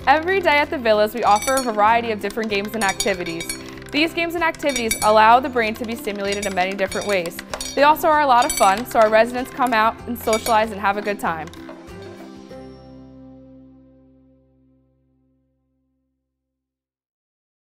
Every day at the villas, we offer a variety of different games and activities. These games and activities allow the brain to be stimulated in many different ways. They also are a lot of fun, so our residents come out and socialize and have a good time.